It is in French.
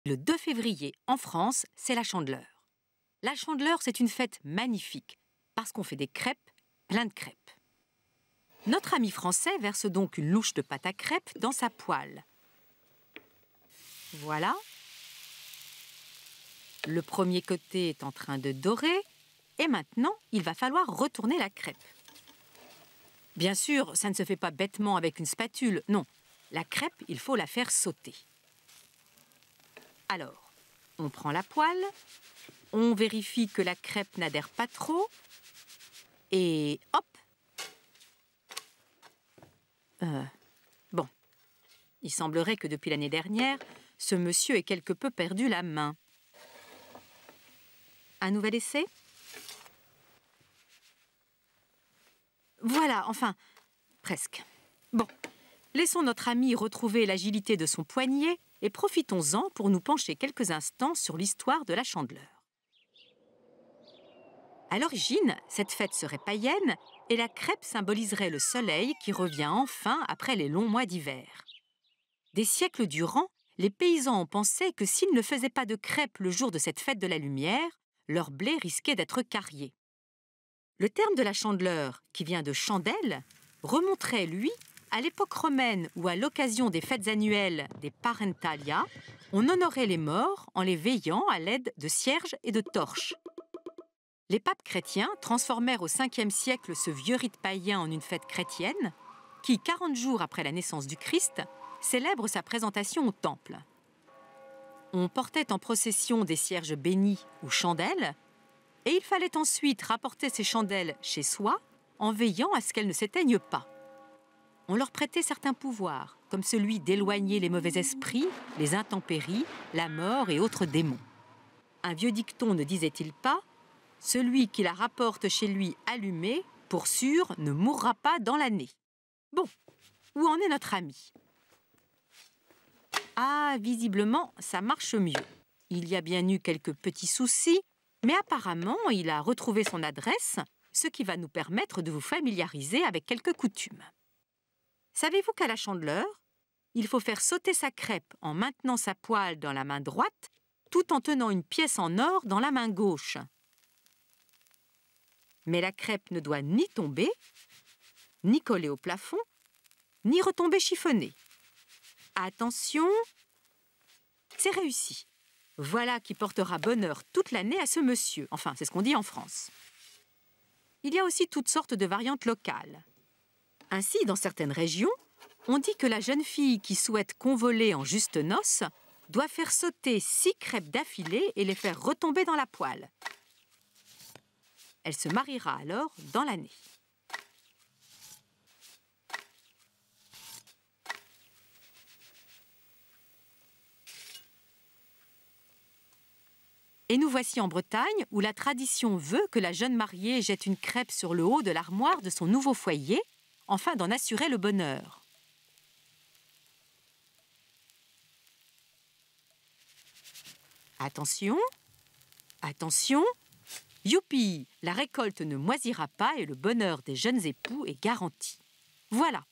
Le 2 février, en France, c'est la Chandeleur. La Chandeleur, c'est une fête magnifique, parce qu'on fait des crêpes, plein de crêpes. Notre ami français verse donc une louche de pâte à crêpes dans sa poêle. Voilà. Le premier côté est en train de dorer, et maintenant, il va falloir retourner la crêpe. Bien sûr, ça ne se fait pas bêtement avec une spatule, non. La crêpe, il faut la faire sauter. Alors, on prend la poêle, on vérifie que la crêpe n'adhère pas trop, et hop! Bon, il semblerait que depuis l'année dernière, ce monsieur ait quelque peu perdu la main. Un nouvel essai? Voilà, enfin, presque. Bon, laissons notre ami retrouver l'agilité de son poignet et profitons-en pour nous pencher quelques instants sur l'histoire de la Chandeleur. À l'origine, cette fête serait païenne et la crêpe symboliserait le soleil qui revient enfin après les longs mois d'hiver. Des siècles durant, les paysans ont pensé que s'ils ne faisaient pas de crêpes le jour de cette fête de la lumière, leur blé risquait d'être carrié. Le terme de la Chandeleur, qui vient de chandelle, remonterait, lui, à l'époque romaine où, à l'occasion des fêtes annuelles des Parentalia, on honorait les morts en les veillant à l'aide de cierges et de torches. Les papes chrétiens transformèrent au 5e siècle ce vieux rite païen en une fête chrétienne qui, 40 jours après la naissance du Christ, célèbre sa présentation au temple. On portait en procession des cierges bénis ou chandelles, et il fallait ensuite rapporter ces chandelles chez soi en veillant à ce qu'elles ne s'éteignent pas. On leur prêtait certains pouvoirs, comme celui d'éloigner les mauvais esprits, les intempéries, la mort et autres démons. Un vieux dicton ne disait-il pas « Celui qui la rapporte chez lui allumée, pour sûr, ne mourra pas dans l'année ». Bon, où en est notre ami? Ah, visiblement, ça marche mieux. Il y a bien eu quelques petits soucis, mais apparemment, il a retrouvé son adresse, ce qui va nous permettre de vous familiariser avec quelques coutumes. Savez-vous qu'à la Chandeleur, il faut faire sauter sa crêpe en maintenant sa poêle dans la main droite, tout en tenant une pièce en or dans la main gauche. Mais la crêpe ne doit ni tomber, ni coller au plafond, ni retomber chiffonnée. Attention, c'est réussi. Voilà qui portera bonheur toute l'année à ce monsieur. Enfin, c'est ce qu'on dit en France. Il y a aussi toutes sortes de variantes locales. Ainsi, dans certaines régions, on dit que la jeune fille qui souhaite convoler en juste noces doit faire sauter 6 crêpes d'affilée et les faire retomber dans la poêle. Elle se mariera alors dans l'année. Et nous voici en Bretagne, où la tradition veut que la jeune mariée jette une crêpe sur le haut de l'armoire de son nouveau foyer, afin d'en assurer le bonheur. Attention, attention, youpi, la récolte ne moisira pas et le bonheur des jeunes époux est garanti. Voilà,